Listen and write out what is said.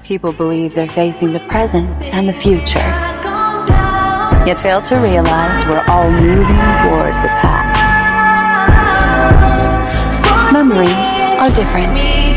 People believe they're facing the present and the future, yet fail to realize we're all moving toward the past. Memories are different.